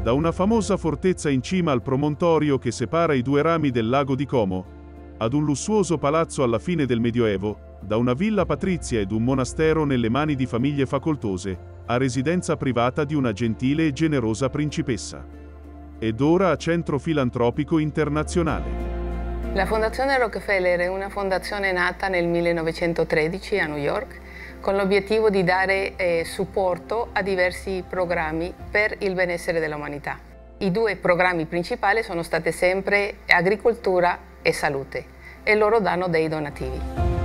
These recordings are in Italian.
Da una famosa fortezza in cima al promontorio che separa i due rami del lago di Como, ad un lussuoso palazzo alla fine del Medioevo, da una villa patrizia ed un monastero nelle mani di famiglie facoltose, a residenza privata di una gentile e generosa principessa. Ed ora a centro filantropico internazionale. La Fondazione Rockefeller è una fondazione nata nel 1913 a New York con l'obiettivo di dare supporto a diversi programmi per il benessere dell'umanità. I due programmi principali sono stati sempre agricoltura e salute e loro danno dei donativi.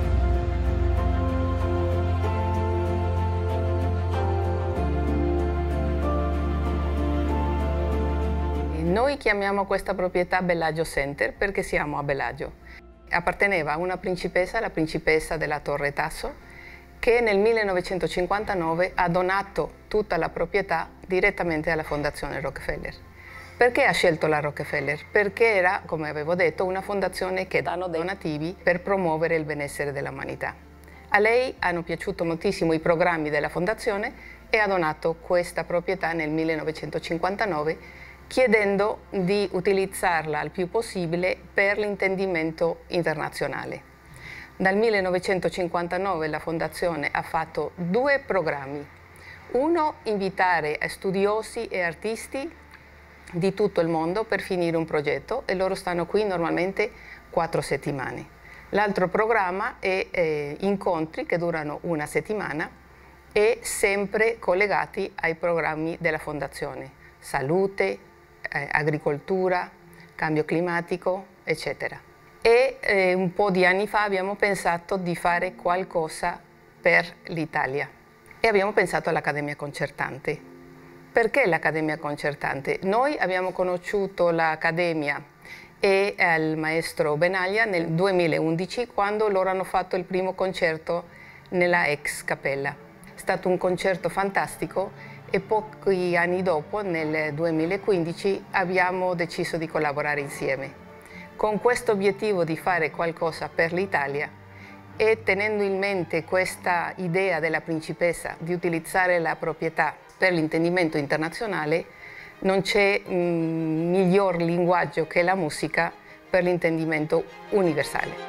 Noi chiamiamo questa proprietà Bellagio Center perché siamo a Bellagio. Apparteneva a una principessa, la principessa della Torre Tasso, che nel 1959 ha donato tutta la proprietà direttamente alla Fondazione Rockefeller. Perché ha scelto la Rockefeller? Perché era, come avevo detto, una fondazione che dà donativi per promuovere il benessere dell'umanità. A lei hanno piaciuto moltissimo i programmi della fondazione e ha donato questa proprietà nel 1959, chiedendo di utilizzarla al più possibile per l'intendimento internazionale. Dal 1959 la Fondazione ha fatto due programmi. Uno, invitare studiosi e artisti di tutto il mondo per finire un progetto e loro stanno qui normalmente 4 settimane. L'altro programma è incontri che durano una settimana e sempre collegati ai programmi della Fondazione. Salute, agricoltura, cambio climatico, eccetera. E un po' di anni fa abbiamo pensato di fare qualcosa per l'Italia e abbiamo pensato all'Accademia Concertante. Perché l'Accademia Concertante? Noi abbiamo conosciuto l'Accademia e il maestro Benaglia nel 2011 quando loro hanno fatto il primo concerto nella ex Cappella. È stato un concerto fantastico e pochi anni dopo, nel 2015, abbiamo deciso di collaborare insieme. Con questo obiettivo di fare qualcosa per l'Italia e tenendo in mente questa idea della principessa di utilizzare la proprietà per l'intendimento internazionale, non c'è miglior linguaggio che la musica per l'intendimento universale.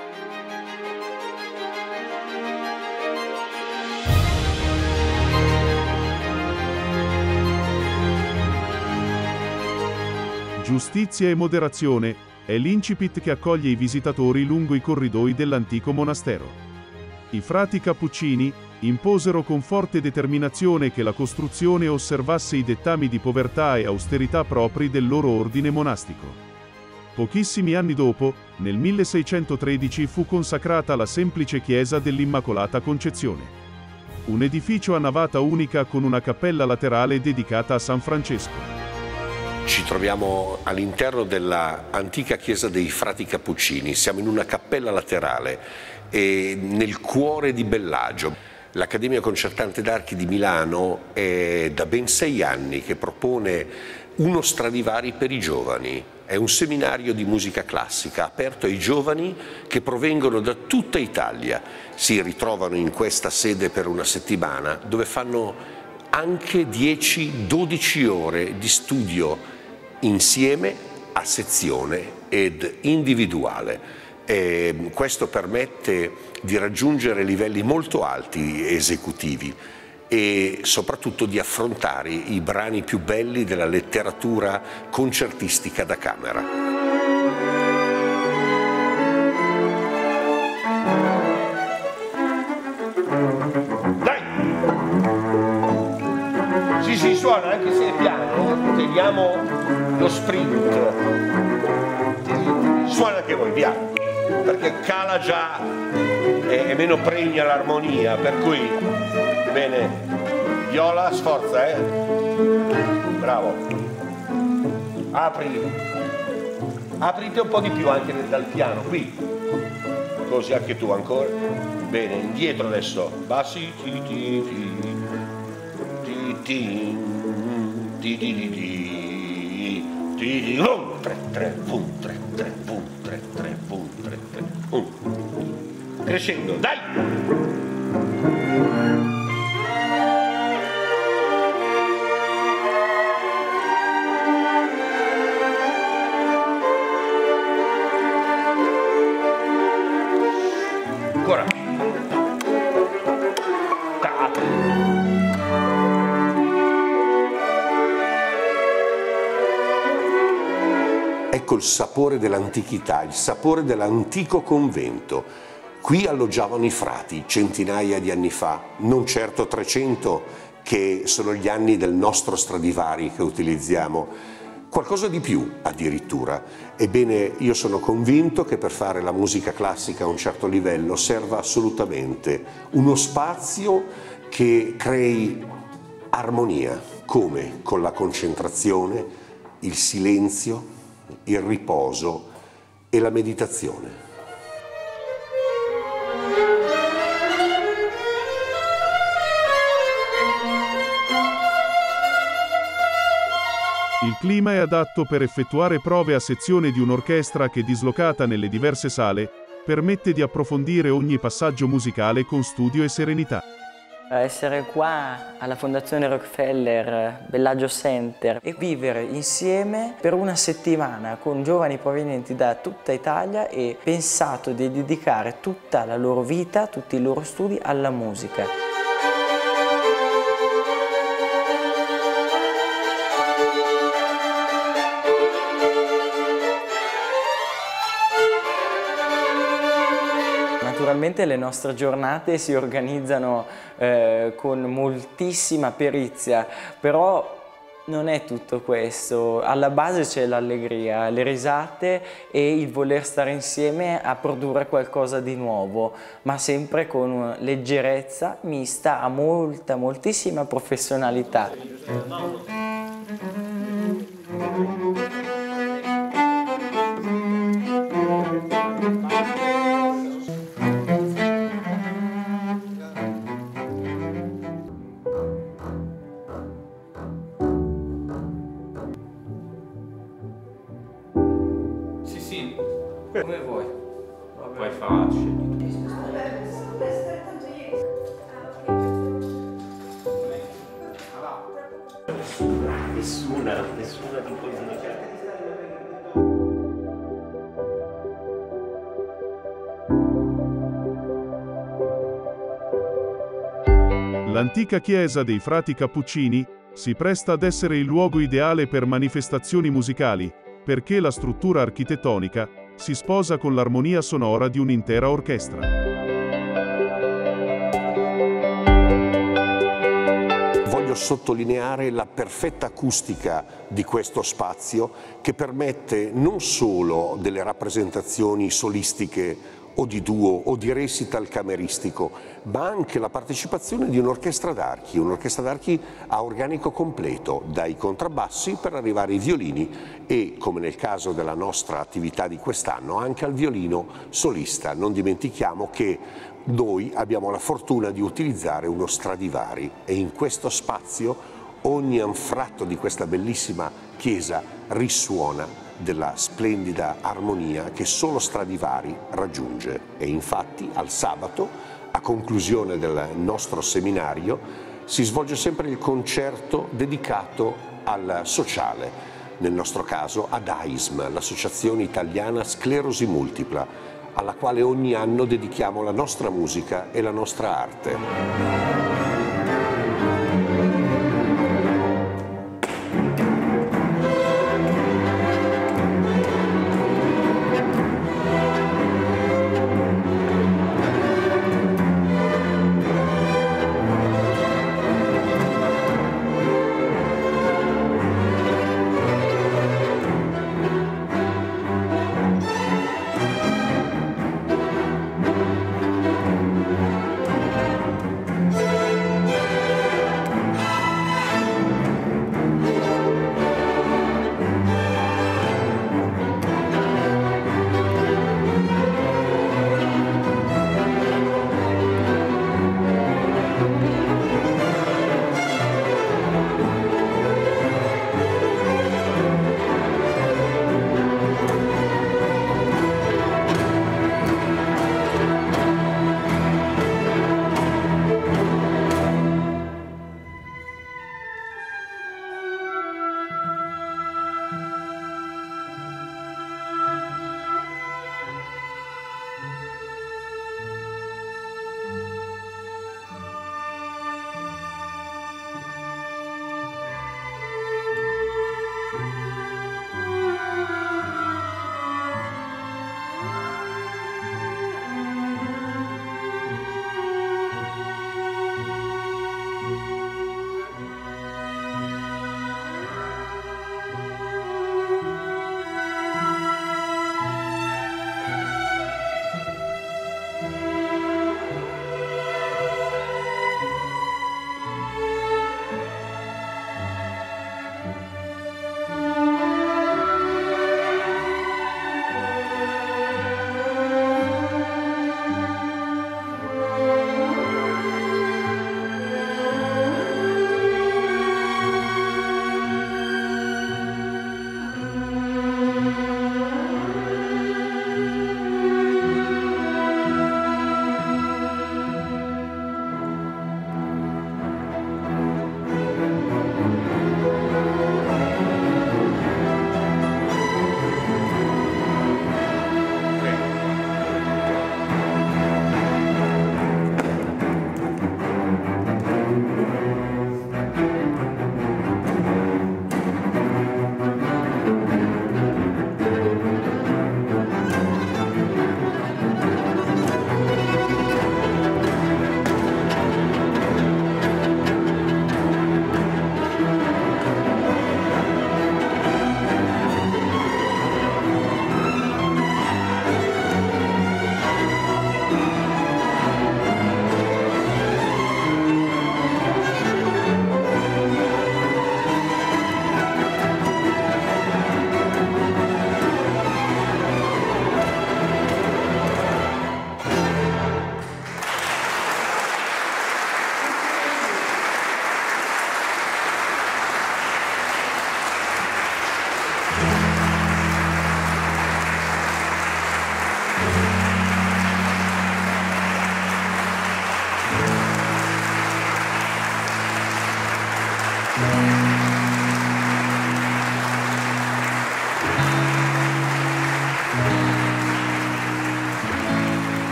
Giustizia e moderazione è l'incipit che accoglie i visitatori lungo i corridoi dell'antico monastero. I frati cappuccini imposero con forte determinazione che la costruzione osservasse i dettami di povertà e austerità propri del loro ordine monastico. Pochissimi anni dopo, nel 1613 fu consacrata la semplice chiesa dell'Immacolata Concezione. Un edificio a navata unica con una cappella laterale dedicata a San Francesco. Ci troviamo all'interno dell'antica chiesa dei frati cappuccini, siamo in una cappella laterale e nel cuore di Bellagio. L'Accademia Concertante d'Archi di Milano è da ben 6 anni che propone uno Stradivari per i giovani. È un seminario di musica classica aperto ai giovani che provengono da tutta Italia. Si ritrovano in questa sede per una settimana dove fanno anche 10-12 ore di studio insieme a sezione ed individuale. Questo permette di raggiungere livelli molto alti esecutivi e soprattutto di affrontare i brani più belli della letteratura concertistica da camera. Dai! Sì, suona anche se è piano, teniamo lo sprint. Suona anche voi, piano, perché cala già e meno pregna l'armonia, per cui bene. Viola, sforza, bravo. Aprite un po' di più anche dal piano, qui, così anche tu ancora. Bene, indietro adesso, bassi, crescendo, dai! ecco il sapore dell'antichità, il sapore dell'antico convento. Qui alloggiavano i frati centinaia di anni fa, non certo 300 che sono gli anni del nostro Stradivari che utilizziamo, qualcosa di più addirittura. Ebbene, io sono convinto che per fare la musica classica a un certo livello serva assolutamente uno spazio che crei armonia, come con la concentrazione, il silenzio, il riposo e la meditazione. Il clima è adatto per effettuare prove a sezione di un'orchestra che, dislocata nelle diverse sale, permette di approfondire ogni passaggio musicale con studio e serenità. Essere qua alla Fondazione Rockefeller Bellagio Center e vivere insieme per una settimana con giovani provenienti da tutta Italia e pensato di dedicare tutta la loro vita, tutti i loro studi alla musica. Naturalmente le nostre giornate si organizzano con moltissima perizia, però non è tutto questo. Alla base c'è l'allegria, le risate e il voler stare insieme a produrre qualcosa di nuovo, ma sempre con leggerezza mista a moltissima professionalità. Come vuoi? Poi facile. Nessuna ti può giudicare. L'antica chiesa dei frati Cappuccini si presta ad essere il luogo ideale per manifestazioni musicali, perché la struttura architettonica si sposa con l'armonia sonora di un'intera orchestra. Voglio sottolineare la perfetta acustica di questo spazio che permette non solo delle rappresentazioni solistiche o di duo o di recital cameristico, ma anche la partecipazione di un'orchestra d'archi a organico completo, dai contrabbassi per arrivare ai violini e, come nel caso della nostra attività di quest'anno, anche al violino solista. Non dimentichiamo che noi abbiamo la fortuna di utilizzare uno Stradivari e in questo spazio ogni anfratto di questa bellissima chiesa risuona della splendida armonia che solo Stradivari raggiunge. E infatti al sabato, a conclusione del nostro seminario, si svolge sempre il concerto dedicato al sociale, nel nostro caso ad AISM, l'Associazione Italiana Sclerosi Multipla, alla quale ogni anno dedichiamo la nostra musica e la nostra arte.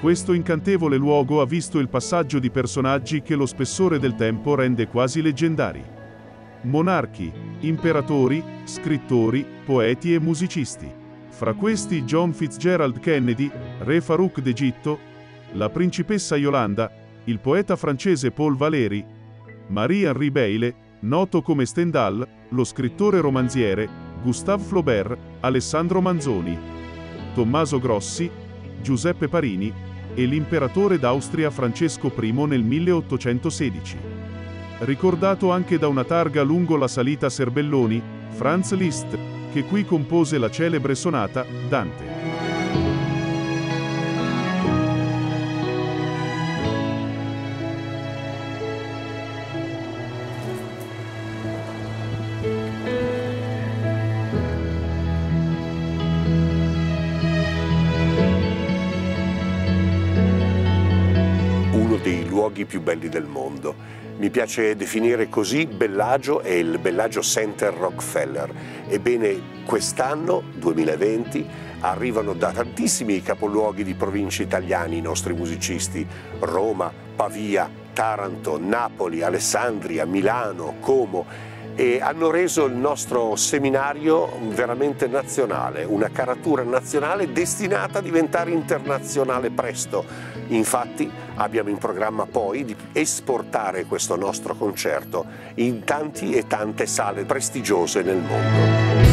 Questo incantevole luogo ha visto il passaggio di personaggi che lo spessore del tempo rende quasi leggendari. Monarchi, imperatori, scrittori, poeti e musicisti. Fra questi John Fitzgerald Kennedy, re Farouk d'Egitto, la principessa Yolanda, il poeta francese Paul Valéry, Marie-Henri Beyle, noto come Stendhal, lo scrittore romanziere Gustave Flaubert, Alessandro Manzoni, Tommaso Grossi, Giuseppe Parini e l'imperatore d'Austria Francesco I nel 1816. Ricordato anche da una targa lungo la salita Serbelloni, Franz Liszt, che qui compose la celebre sonata Dante. Uno dei luoghi più belli del mondo. Mi piace definire così Bellagio e il Bellagio Center Rockefeller. Ebbene, quest'anno, 2020, arrivano da tantissimi capoluoghi di province italiani i nostri musicisti: Roma, Pavia, Taranto, Napoli, Alessandria, Milano, Como, e hanno reso il nostro seminario veramente nazionale, una caratura nazionale destinata a diventare internazionale presto. Infatti abbiamo in programma poi di esportare questo nostro concerto in tanti e tante sale prestigiose nel mondo.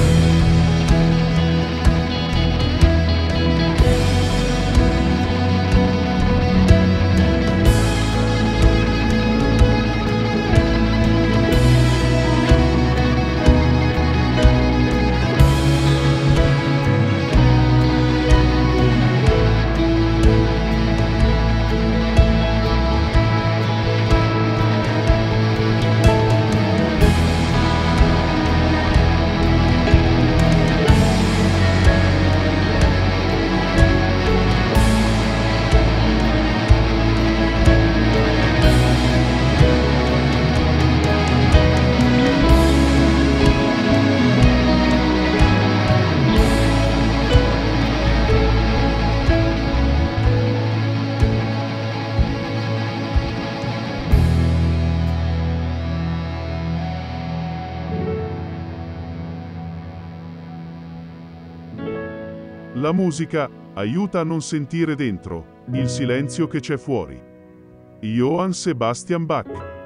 La musica aiuta a non sentire dentro il silenzio che c'è fuori. Johann Sebastian Bach.